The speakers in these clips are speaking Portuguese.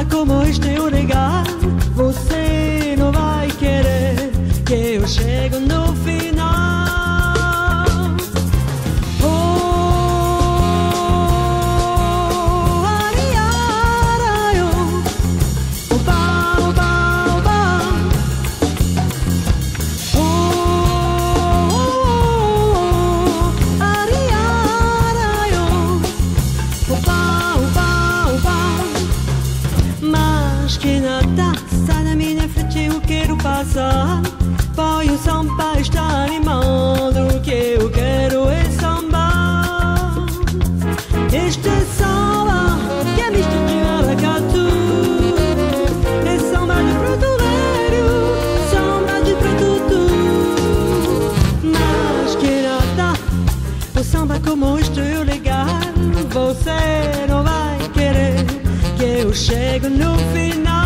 samba como este é legal. Você não vai querer que eu chego no final. Poi o samba está animando, o que eu quero é samba. Este samba que é misto de maracatu, é samba de Porto Velho, samba de produto. Mas que nada, o samba como este é legal. Você não vai querer que eu chegue no final.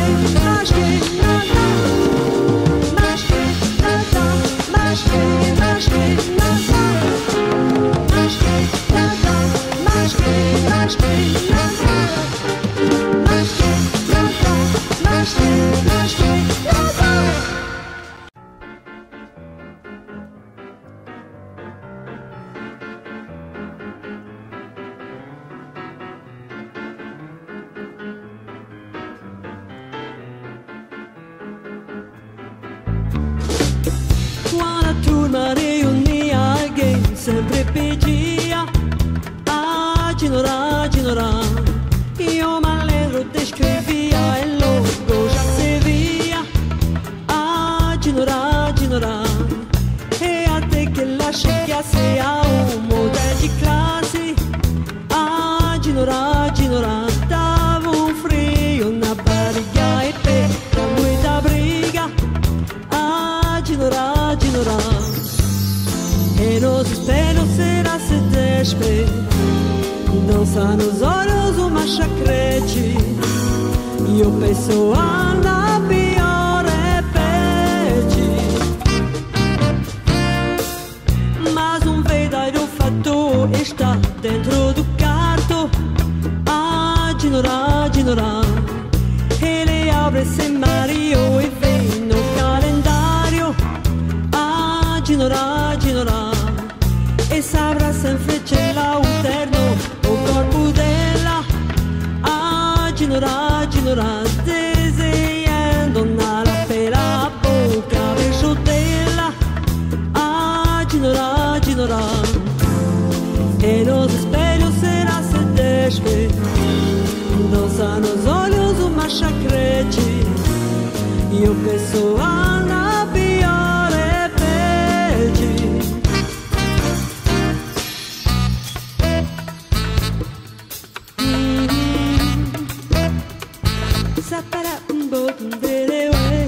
Quando a turma reunia alguém sempre pedia Agginorà, Agginorà. Io m'allegro descrevia e logo já se via Agginorà, Agginorà. E até que ela chegasse a modelo de classe Agginorà, Agginorà. Dava frio na barriga e per muita briga Agginorà, Agginorà. E nos espelhos será se despe Dança nos olhos uma chacrete E eu penso na pior repete Mas verdadeiro fato está dentro do quarto Agginorà, Agginorà. Ele abre semario e vem no calendário Agginorà, Agginorà. E sabrà sempre c'è l'auterno o corpo della Agginorà, Agginorà. Disegnando nella pela boca bichutella Agginorà, Agginorà. E nos espelhos será se despe Dança nos olhos uma chacrete E eu penso na pior repete Sapara un botón de lewe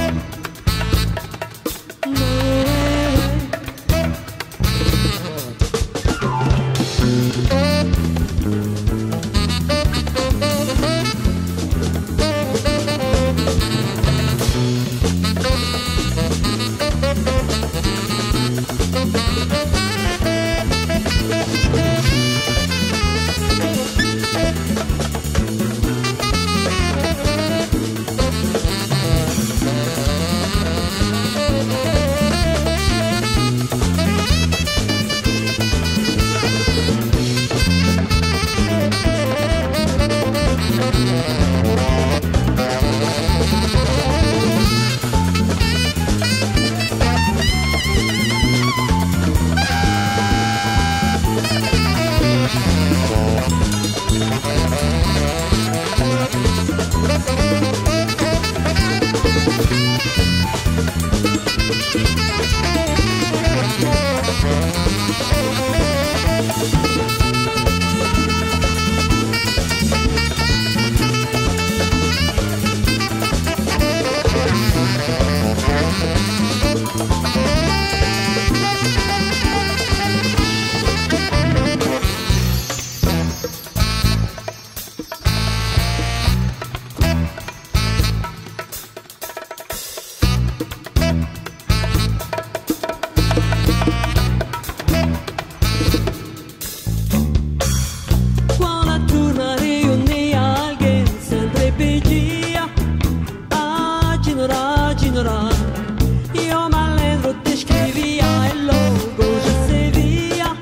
Io m'allegro ti scrivia e logo già se via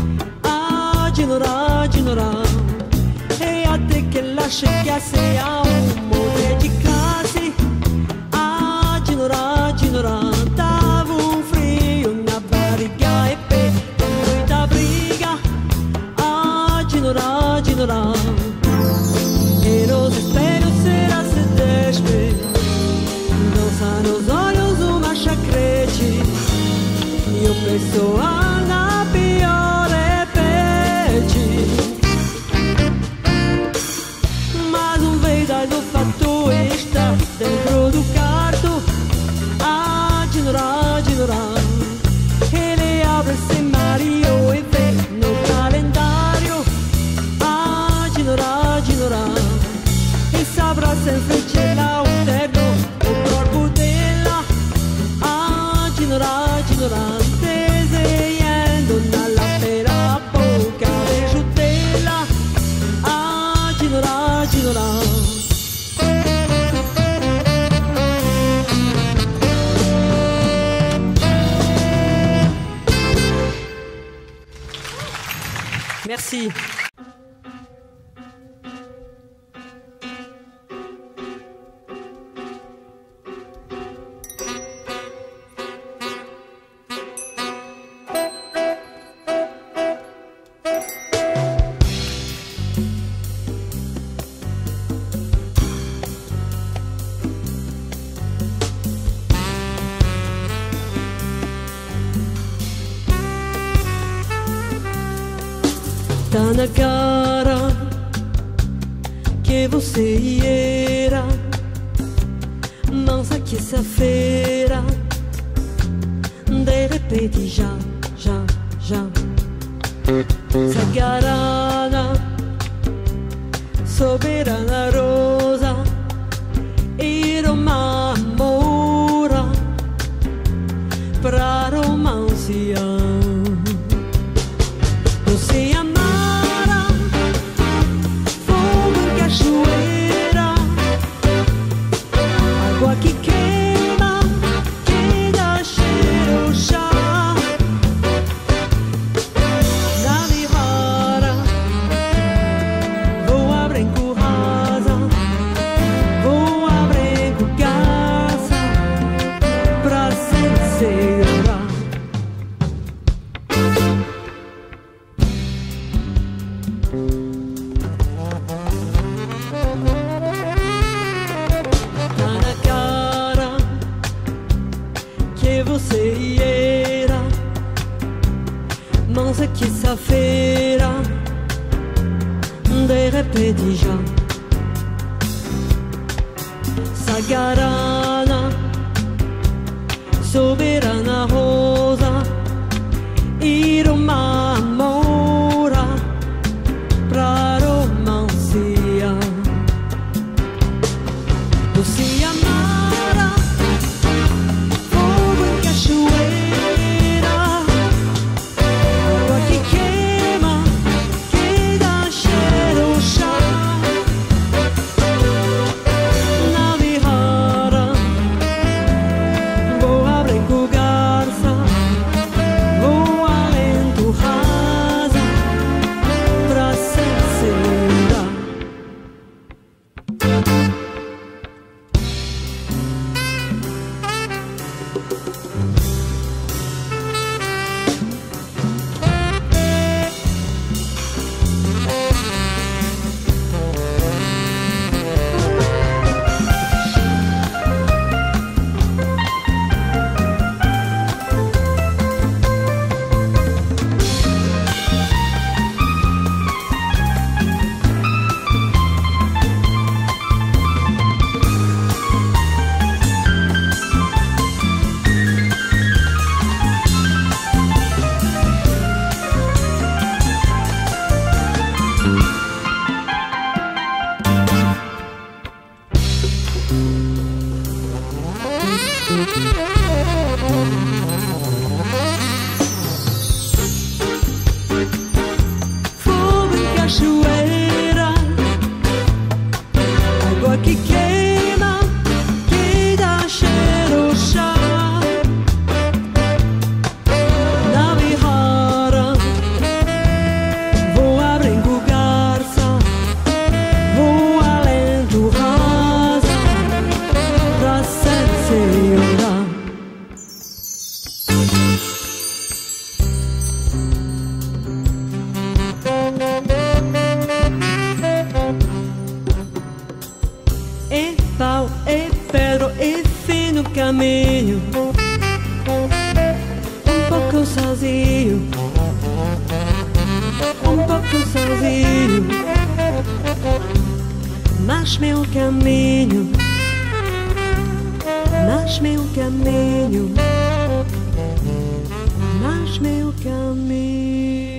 Agginorà, Agginorà. E a te che lasci che sei a un modo di classe Agginorà, Agginorà. Davo un frio, una barriga e per muita briga Agginorà, Agginorà. E los espelhos será se despe Dança nos olhos uma chacrete E eu penso na pior repete Mas verdadeiro fato está dentro do quarto Agginorà, Agginorà. Ele abre semario e vê no calendário Agginorà, Agginorà. E sabrà sempre c'è la Merci. Tá na cara que você era mansa quinta-feira, de repente já sagrada, soberana rosa, era uma mora pra romanciar. Você amara fogo em cachoeira, água que queima, que dá cheiro chá. Na vihara voa branco rasa, voa branco caça pra sincera. Tá na cara que você era mansa quinta-feira, de repente já sagrada, soberana rosa, era uma mora pra romanciar. Você amara fogo em cachoeira, água que queima, que dá cheiro chá. Na vihara voa branco garça, voa lento rasa pra sincera. Fogo em cachoeira, água que queima, que dá cheiro chá. Na vihara voa branco garça, voa lento rasa pra sincera. E pau, e pedra, e fino caminho, pouco sozinho, pouco sozinho. Mas meu caminho, mas meu caminho, mas meu caminho.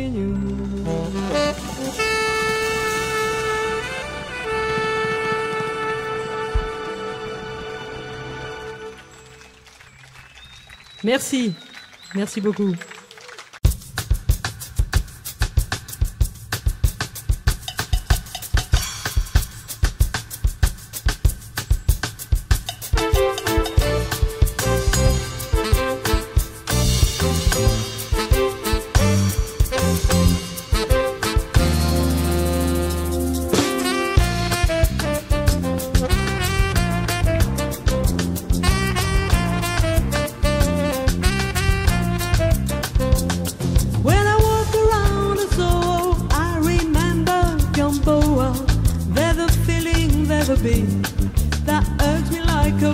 Merci. Merci beaucoup.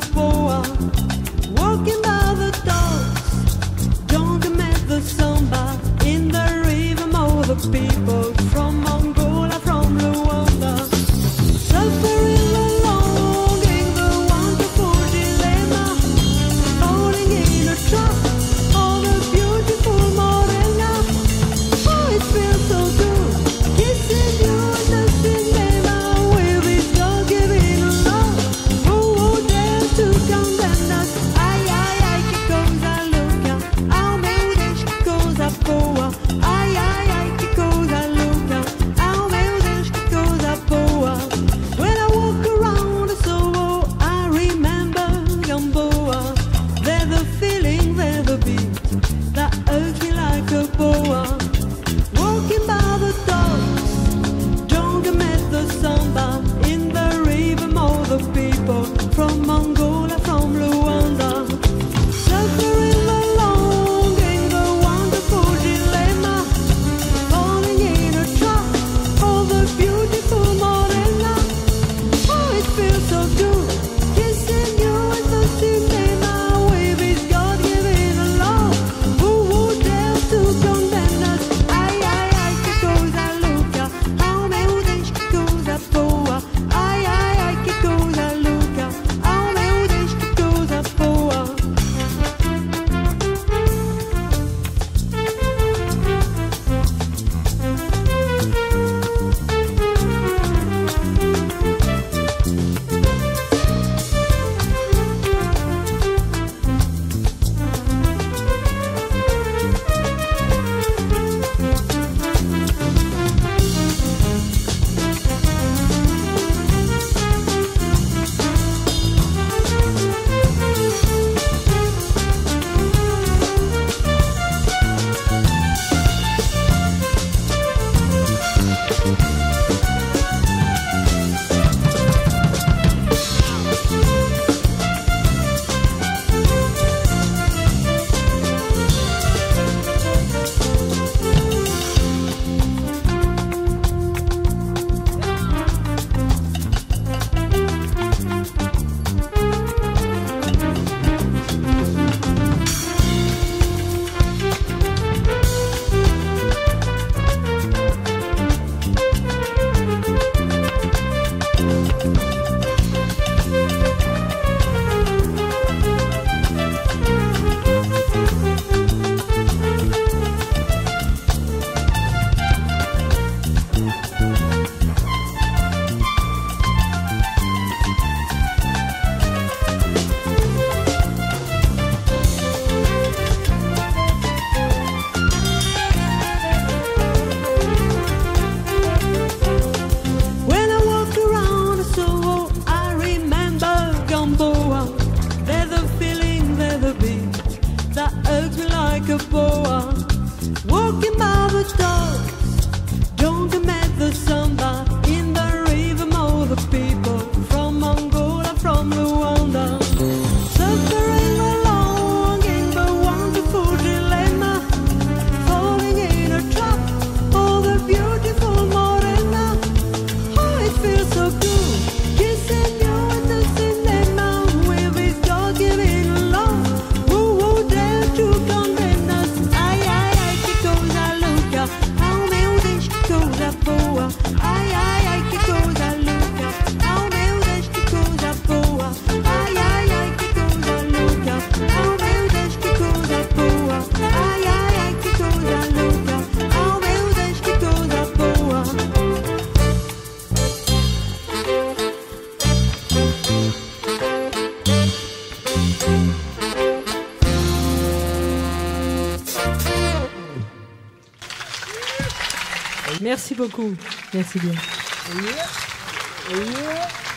boa, walking by the docks. Don't met the samba in the river, all the people from Angola, from Luanda, suffering the longing, the wonderful dilemma, falling in a trap, all the beautiful morena. Oh, it feels so good, kissing you in the cinema, with his dog giving love. Who would dare to condemn us? Ai, ai, ai, che cosa louca, oh meu Deus, que coisa boa. Ai, ai, ai, che cosa louca, oh meu Deus, que coisa boa. When I walk around Soho, I remember Gamboa. They're the feeling, they're the beat that hurts me like a boa. Walking by the docks, don't met the samba in the river, all the people from Angola, from Luanda, suffering the longing, the wonderful dilemma, falling in a trap, all the beautiful morena. Oh, it feels so good, kissing you in the cinema, with his God-given love. Who would dare to condemn us? Ai, ai, ai, che cosa louca, oh meu Deus, que coisa boa. Ai, ai, ai, che cosa louca, oh meu Deus, que coisa boa. When I walk around Soho, I remember Gamboa. They're the feeling, they're the beat that hurts me like a boa. Walking by the docks, don't met the samba in the river, all the people from Angola, from Luanda, suffering the longing, the wonderful dilemma, falling in a trap, all the beautiful morena. Oh, it feels so good, kissing you in the cinema, with his God-given love. Who would dare to condemn us? Ai, ai, ai, che cosa louca, oh meu Deus, que coisa boa. Ai, ai, ai, che cosa louca, oh meu Deus, que coisa boa. Ai, ai, ai, che cosa louca, oh meu Deus, que coisa boa. Ai, ai, ai, che cosa louca, oh meu Deus, que coisa boa. Merci beaucoup. Merci bien. Yeah.